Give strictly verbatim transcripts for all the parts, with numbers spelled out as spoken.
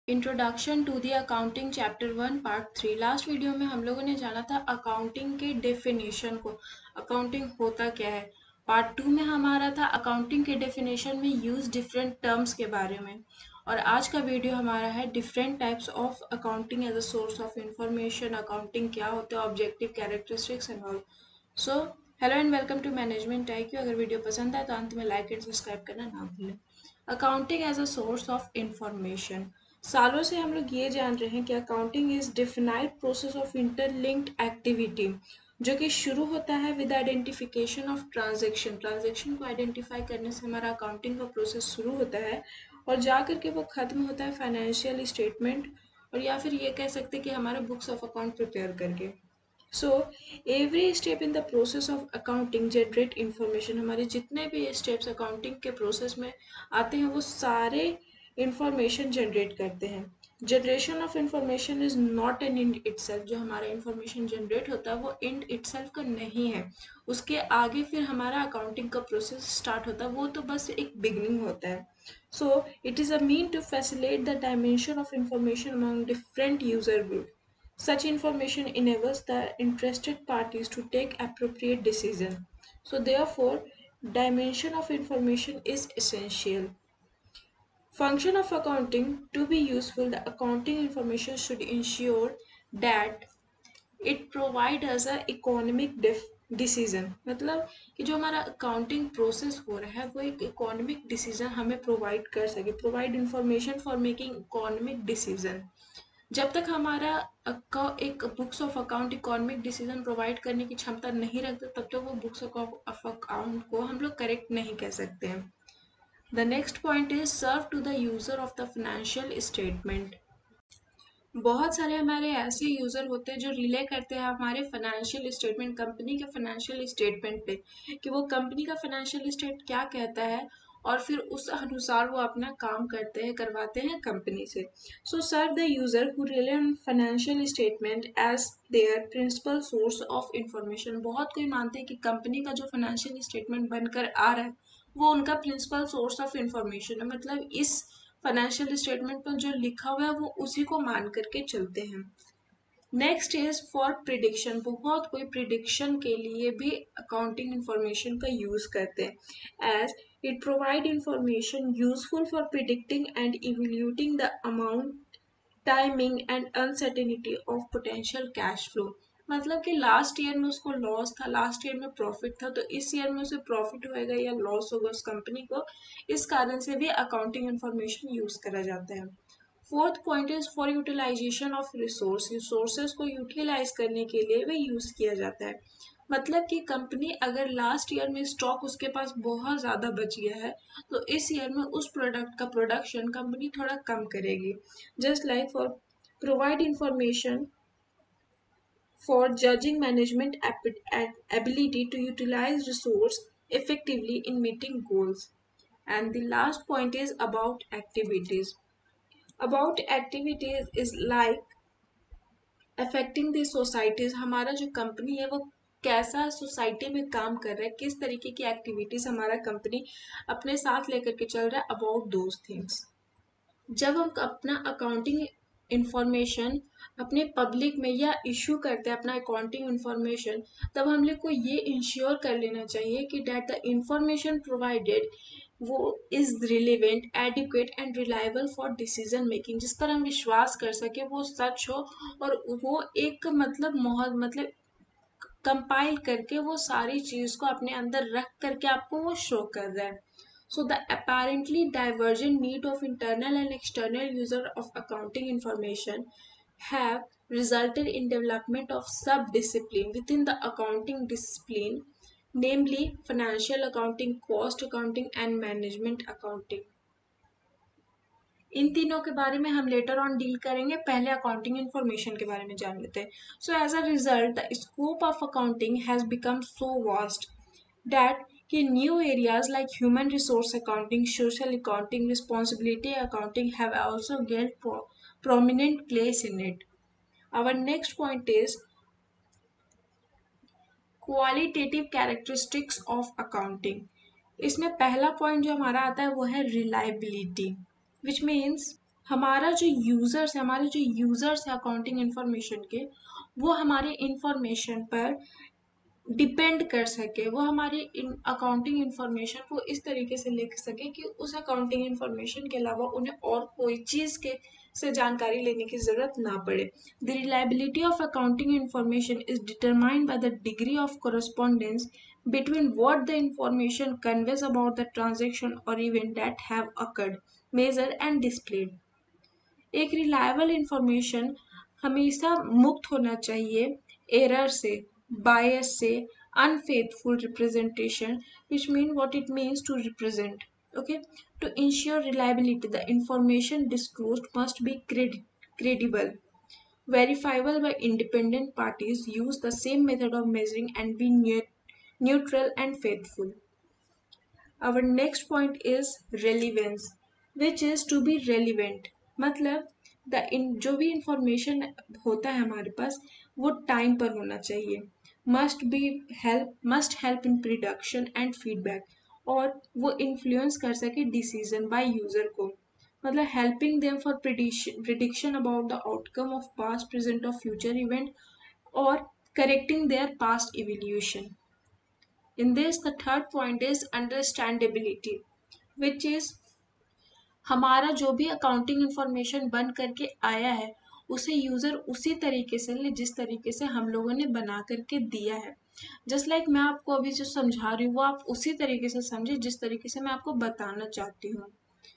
Introduction to the accounting chapter one part three. Last video में हम लोगों ने जाना था अकाउंटिंग के डेफिनेशन को, अकाउंटिंग होता क्या है। पार्ट टू में हमारा था अकाउंटिंग के डेफिनेशन में यूज डिफरेंट टर्म्स के बारे में, और आज का वीडियो हमारा है different types of accounting as a source of information. Accounting क्या होता है, objective, characteristics and all. So hello and welcome to management I Q. अगर वीडियो पसंद आए तो अंत में लाइक एंड सब्सक्राइब करना ना भूलें। Accounting as a source of information. सालों से हम लोग ये जान रहे हैं कि accounting is definite process of interlinked activity, जो कि शुरू होता है with identification of transaction. Transaction को आइडेंटिफाई करने से हमारा अकाउंटिंग का प्रोसेस शुरू होता है और जा करके वो खत्म होता है फाइनेंशियल स्टेटमेंट, और या फिर ये कह सकते हैं कि हमारे बुक्स ऑफ अकाउंट प्रिपेयर करके। So every step in the process of accounting generate information. हमारे जितने भी स्टेप्स अकाउंटिंग के प्रोसेस में आते हैं वो सारे इंफॉर्मेशन जनरेट करते हैं। Generation of information is not an end itself. जो हमारा इंफॉर्मेशन जनरेट होता है वो इंड इटसेल्फ का नहीं है, उसके आगे फिर हमारा अकाउंटिंग का प्रोसेस स्टार्ट होता है, वो तो बस एक बिगनिंग होता है। So it is a mean to facilitate the dimension of information among different user group. Such information enables the interested parties to take appropriate decision. So therefore, dimension of information is essential. Function of accounting: to be useful, the accounting information should ensure that it provide us a economic decision. मतलब कि जो हमारा accounting process हो रहा है वो एक economic decision हमें प्रोवाइड कर सके, provide information for making economic decision. जब तक हमारा एक books of account economic decision provide करने की क्षमता नहीं रखता, तब तक वो बुक्स ऑफ अकाउंट को हम लोग करेक्ट नहीं कह सकते हैं। The next point is serve to the user of the financial statement. बहुत सारे हमारे ऐसे यूज़र होते हैं जो रिले करते हैं हमारे फाइनेंशियल स्टेटमेंट, कंपनी के फाइनेंशियल स्टेटमेंट पे, कि वो कंपनी का फाइनेंशियल स्टेट क्या कहता है, और फिर उस अनुसार वो अपना काम करते हैं, करवाते हैं कंपनी से। So serve the user who rely on financial statement as their principal source of information. बहुत कोई मानते हैं कि कंपनी का जो फाइनेंशियल स्टेटमेंट बनकर आ रहा है वो उनका प्रिंसिपल सोर्स ऑफ इंफॉर्मेशन है, मतलब इस फाइनेंशियल स्टेटमेंट पर जो लिखा हुआ है वो उसी को मान करके चलते हैं। Next is for prediction. बहुत कोई प्रिडिक्शन के लिए भी अकाउंटिंग इंफॉर्मेशन का यूज करते हैं, as it provide information useful for predicting and evaluating the amount, timing and uncertainty of potential cash flow. मतलब कि लास्ट ईयर में उसको लॉस था, लास्ट ईयर में प्रॉफिट था, तो इस ईयर में उसे प्रॉफिट होएगा या लॉस होगा उस कंपनी को। इस कारण से भी अकाउंटिंग इंफॉर्मेशन यूज करा जाता है। Fourth point is for utilization of resource. Resources को यूटिलाइज करने के लिए भी यूज किया जाता है। मतलब कि कंपनी अगर लास्ट ईयर में स्टॉक उसके पास बहुत ज़्यादा बच गया है तो इस ईयर में उस प्रोडक्ट का प्रोडक्शन कंपनी थोड़ा कम करेगी। Just like for provide information for judging management ability to utilize resource effectively in meeting goals. And the last point is about activities. About activities is like affecting the societies। हमारा जो company है वो कैसा society में काम कर रहा है, किस तरीके की एक्टिविटीज हमारा कंपनी अपने साथ लेकर के चल रहा है, अबाउट दोज थिंग्स। जब हम अपना अकाउंटिंग इंफॉर्मेशन अपने पब्लिक में या इशू करते हैं अपना अकाउंटिंग इंफॉर्मेशन, तब हम लोग को ये इंश्योर कर लेना चाहिए कि डेट द इंफॉर्मेशन प्रोवाइडेड वो is relevant, adequate and reliable for decision making. जिस पर हम विश्वास कर सके, वो सच हो, और वो एक मतलब बहुत मतलब कंपाइल करके वो सारी चीज़ को अपने अंदर रख करके आपको वो शो कर रहा है। So the apparently divergent need of internal and external user of accounting information have resulted in development of sub-discipline within the accounting discipline, namely financial accounting, cost accounting and management accounting. इन तीनों के बारे में हम later on deal करेंगे, पहले accounting information के बारे में जान लेते हैं। So as a result the scope of accounting has become so vast that कि new areas like human resource accounting, social accounting, responsibility accounting have also gained pro prominent place in it. Our next point is qualitative characteristics of accounting. इसमें पहला point जो हमारा आता है वो है reliability, which means हमारा जो यूजर्स है हमारे जो यूजर्स है अकाउंटिंग इंफॉर्मेशन के, वो हमारे इंफॉर्मेशन पर डिपेंड कर सके, वो हमारी अकाउंटिंग इंफॉर्मेशन को इस तरीके से लिख सके कि उस अकाउंटिंग इंफॉर्मेशन के अलावा उन्हें और कोई चीज़ के से जानकारी लेने की ज़रूरत ना पड़े। The reliability of accounting information is determined by the degree of correspondence between what the information conveys about the transaction or event that have occurred, measured and displayed. एक रिलायबल इंफॉर्मेशन हमेशा मुक्त होना चाहिए एरर से, bias से, unfaithful representation, which mean what it means to represent. Okay, to ensure reliability, the information disclosed must be cred- credible, verifiable by independent parties, use the same method of measuring, and be neu- neutral and faithful. Our next point is relevance, which is to be relevant. मतलब the in जो भी information होता है हमारे पास वो time पर होना चाहिए, must be help must help in prediction and feedback, और वो इन्फ्लुएंस कर सके डिसीजन बाय यूजर को, मतलब helping them for prediction about the outcome of past present और फ्यूचर इवेंट, और correcting their past evolution. In this, the third point is understandability, which is हमारा जो भी अकाउंटिंग इंफॉर्मेशन बन करके आया है उसे यूज़र उसी तरीके से ले जिस तरीके से हम लोगों ने बना करके दिया है. जस्ट लाइक like मैं आपको अभी जो समझा रही हूँ वो आप उसी तरीके से समझे जिस तरीके से मैं आपको बताना चाहती हूँ.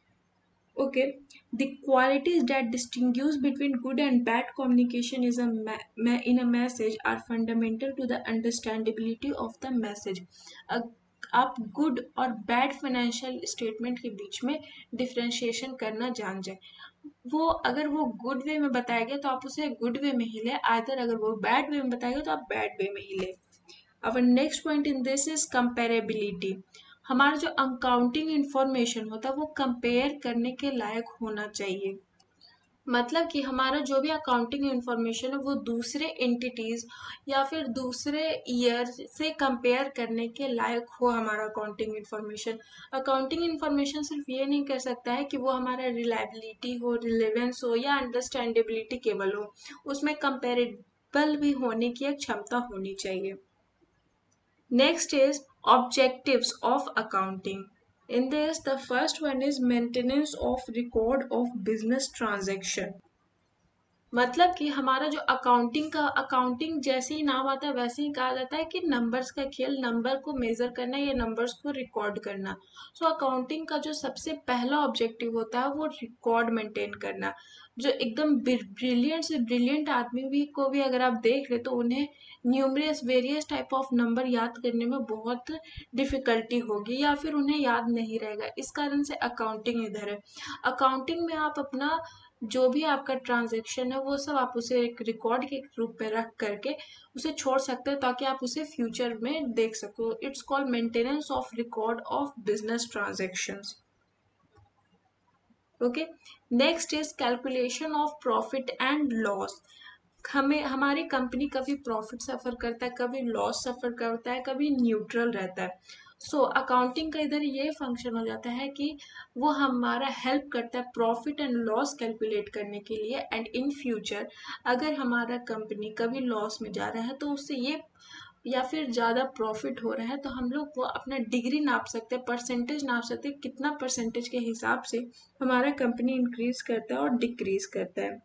Okay, the qualities that distinguish between good and bad communication is a ma- ma- in a message are fundamental to the understandability of the message. अ- आप गुड और बैड फाइनेंशियल स्टेटमेंट के बीच में डिफ्रेंशिएशन करना जान जाए. वो अगर वो गुड वे में बताया गया तो आप उसे गुड वे में ही ले, आइदर अगर वो बैड वे में बताया गया तो आप बैड वे में ही ले. Our next point in this is comparability. हमारा जो अकाउंटिंग इंफॉर्मेशन होता है वो कंपेयर करने के लायक होना चाहिए. मतलब कि हमारा जो भी अकाउंटिंग इंफॉर्मेशन है वो दूसरे एंटिटीज या फिर दूसरे ईयर से कंपेयर करने के लायक हो हमारा अकाउंटिंग इंफॉर्मेशन. अकाउंटिंग इंफॉर्मेशन सिर्फ ये नहीं कर सकता है कि वो हमारा रिलायबिलिटी हो, रिलेवेंस हो या अंडरस्टैंडेबिलिटी केवल हो, उसमें कंपेरेबल भी होने की एक क्षमता होनी चाहिए. Next is objectives of accounting. In this, the first one is maintenance of record of business transaction. मतलब कि हमारा जो अकाउंटिंग का अकाउंटिंग जैसे ही नाम आता है वैसे ही कहा जाता है कि नंबर्स का खेल, नंबर को मेजर करना या नंबर्स को रिकॉर्ड करना. सो so, अकाउंटिंग का जो सबसे पहला ऑब्जेक्टिव होता है वो रिकॉर्ड मेंटेन करना. जो एकदम ब्रिलियंट से ब्रिलियंट आदमी भी को भी अगर आप देख ले तो उन्हें numerous various type of number याद करने में बहुत डिफिकल्टी होगी या फिर उन्हें याद नहीं रहेगा. इस कारण से अकाउंटिंग इधर है. अकाउंटिंग में आप अपना जो भी आपका ट्रांजैक्शन है वो सब आप उसे एक रिकॉर्ड के रूप में रख करके उसे छोड़ सकते हैं ताकि आप उसे फ्यूचर में देख सको. It's called maintenance of record of business transactions. Okay, next is calculation of profit and loss. हमें हमारी कंपनी कभी प्रॉफिट सफ़र करता है, कभी लॉस सफ़र करता है, कभी न्यूट्रल रहता है. सो so, अकाउंटिंग का इधर ये फंक्शन हो जाता है कि वो हमारा हेल्प करता है प्रॉफिट एंड लॉस कैलकुलेट करने के लिए. एंड इन फ्यूचर अगर हमारा कंपनी कभी लॉस में जा रहा है तो उससे ये या फिर ज़्यादा प्रॉफिट हो रहा है तो हम लोग वो अपना डिग्री नाप सकते हैं, परसेंटेज नाप सकते हैं, कितना परसेंटेज के हिसाब से हमारा कंपनी इंक्रीज करता है और डिक्रीज करता है.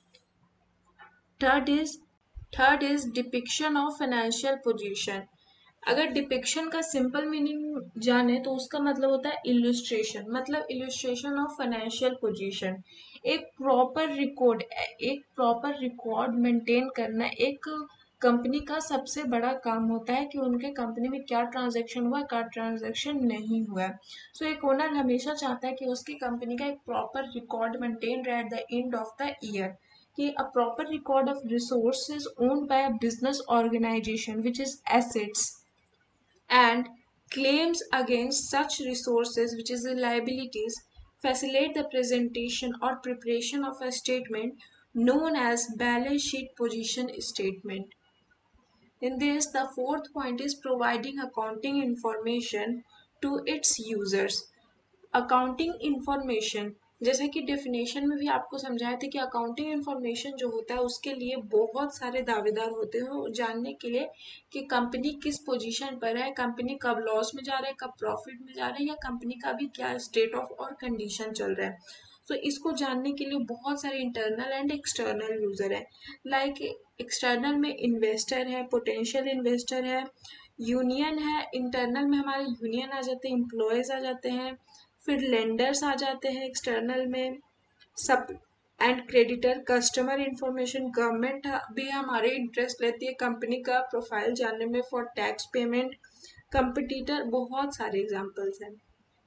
Third is third is depiction of financial position. अगर डिपिक्शन का सिंपल मीनिंग जाने तो उसका मतलब होता है इल्यूस्ट्रेशन, मतलब इल्यूस्ट्रेशन ऑफ फाइनेंशियल पोजीशन. एक प्रॉपर रिकॉर्ड एक प्रॉपर रिकॉर्ड मेंटेन करना एक कंपनी का सबसे बड़ा काम होता है कि उनके कंपनी में क्या ट्रांजैक्शन हुआ, क्या ट्रांजैक्शन नहीं हुआ. सो so, एक ओनर हमेशा चाहता है कि उसकी कंपनी का एक प्रॉपर रिकॉर्ड मेंटेन रहे at the end of the year. कि a proper record of resources owned by a business organization which is assets and claims against such resources which is the liabilities facilitate the presentation or preparation of a statement known as balance sheet position statement. In this, the fourth point is providing accounting information to its users. Accounting information जैसा कि definition में भी आपको समझाया था कि accounting information जो होता है उसके लिए बहुत सारे दावेदार होते हैं जानने के लिए कि कंपनी किस पोजीशन पर है, कंपनी कब लॉस में जा रहा है, कब प्रॉफिट में जा रहा है, या कंपनी का भी क्या स्टेट ऑफ और कंडीशन चल रहा है। तो इसको जानने के लिए बहुत सारे इंटरनल एंड एक्सटर्नल यूजर हैं। लाइक एक्सटर्नल में इन्वेस्टर है, पोटेंशियल इन्वेस्टर है, यूनियन है। इंटरनल में हमारे यूनियन आ जाते हैं, एम्प्लॉयज आ जाते हैं, फिर लेंडर्स आ जाते हैं एक्सटर्नल में, सब and creditor, customer information, government भी हमारे इंटरेस्ट लेती है कंपनी का प्रोफाइल जानने में फॉर टैक्स पेमेंट, कंपटीटर, बहुत सारे एग्जांपल्स हैं।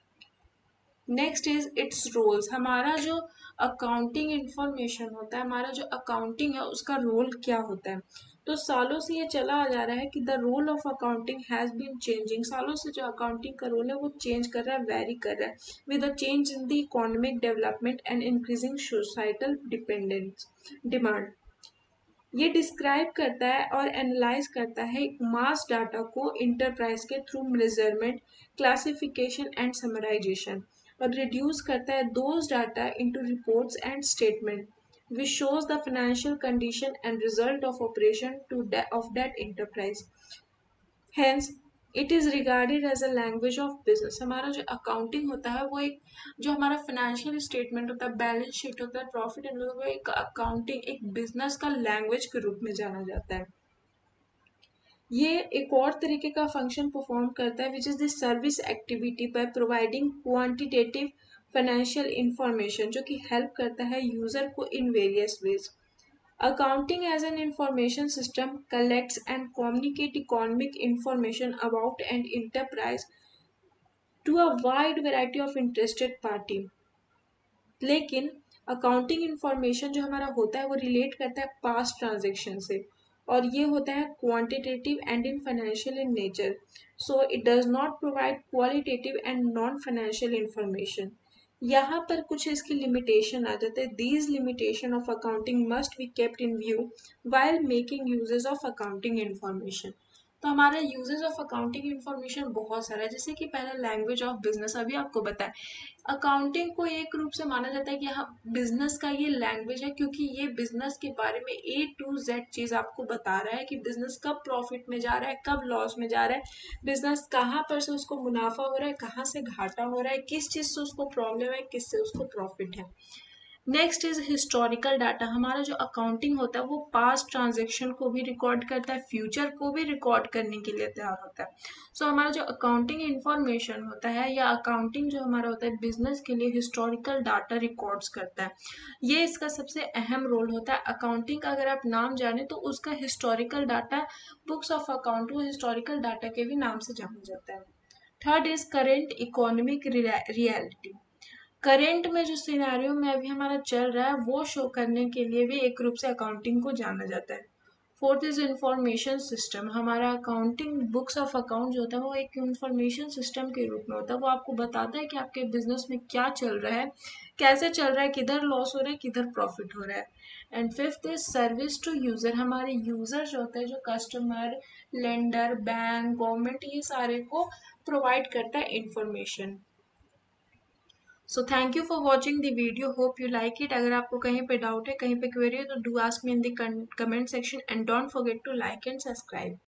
Next is its roles. हमारा जो अकाउंटिंग इंफॉर्मेशन होता है, हमारा जो अकाउंटिंग है उसका रोल क्या होता है। तो सालों से ये चला आ जा रहा है कि the role of accounting has been changing. सालों से जो अकाउंटिंग का रोल है वो चेंज कर रहा है, वेरी कर रहा है with a change in the economic development and increasing societal dependence demand. ये डिस्क्राइब करता है और एनालाइज करता है मास डाटा को इंटरप्राइज के through measurement, classification and summarisation, और रिड्यूस करता है those data into reports and statement which shows the financial condition and result of operation to that of that enterprise. Hence it is regarded as a language of business. हमारा जो accounting होता है वो एक, जो हमारा फाइनेंशियल स्टेटमेंट होता है, बैलेंस शीट होता है, प्रॉफिट एंड लॉस, वो एक अकाउंटिंग एक बिजनेस का लैंग्वेज के रूप में जाना जाता है। ये एक और तरीके का फंक्शन परफॉर्म करता है which is the service activity by providing quantitative financial information, जो कि हेल्प करता है यूज़र को in various ways. Accounting as an information system collects and communicates economic information about an enterprise to a wide variety of interested party. लेकिन accounting information जो हमारा होता है वो रिलेट करता है पास्ट ट्रांजेक्शन से, और ये होता है quantitative and in financial in nature, so it does not provide qualitative and non financial information. यहाँ पर कुछ इसकी लिमिटेशन आ जाते हैं। These limitation of accounting must be kept in view while making uses of accounting information. तो हमारा uses of accounting information बहुत सारा है, जैसे कि पहला लैंग्वेज ऑफ बिजनेस, अभी आपको बताया अकाउंटिंग को एक रूप से माना जाता है कि हाँ बिजनेस का ये लैंग्वेज है, क्योंकि ये बिजनेस के बारे में ए टू जेड चीज आपको बता रहा है कि बिजनेस कब प्रॉफिट में जा रहा है, कब लॉस में जा रहा है, बिजनेस कहाँ पर से उसको मुनाफा हो रहा है, कहाँ से घाटा हो रहा है, किस चीज से उसको प्रॉब्लम है, किससे उसको प्रॉफिट है। Next is historical data. हमारा जो अकाउंटिंग होता है वो पास्ट ट्रांजेक्शन को भी रिकॉर्ड करता है, फ्यूचर को भी रिकॉर्ड करने के लिए तैयार होता है। सो so, हमारा जो अकाउंटिंग इंफॉर्मेशन होता है या अकाउंटिंग जो हमारा होता है बिजनेस के लिए हिस्टोरिकल डाटा रिकॉर्ड्स करता है। ये इसका सबसे अहम रोल होता है। अकाउंटिंग का अगर आप नाम जाने तो उसका historical data, books of account वो हिस्टोरिकल डाटा के भी नाम से जाना जाता है। Third is current economic reality. Current में जो सिनेरियो में अभी हमारा चल रहा है वो शो करने के लिए भी एक रूप से अकाउंटिंग को जाना जाता है। Fourth is information system. हमारा अकाउंटिंग बुक्स ऑफ अकाउंट जो होता है वो एक इंफॉर्मेशन सिस्टम के रूप में होता है। वो आपको बताता है कि आपके बिजनेस में क्या चल रहा है, कैसे चल रहा है, किधर लॉस हो रहा है, किधर प्रॉफिट हो रहा है। And fifth is service to user. हमारे यूजर जो होते हैं, जो कस्टमर, लेंडर, बैंक, गवर्नमेंट, ये सारे को प्रोवाइड करता है information. So thank you for watching the video, hope you like it. अगर आपको कहीं पे डाउट है, कहीं पे क्वेरी है, तो do ask me in the comment section and don't forget to like and subscribe.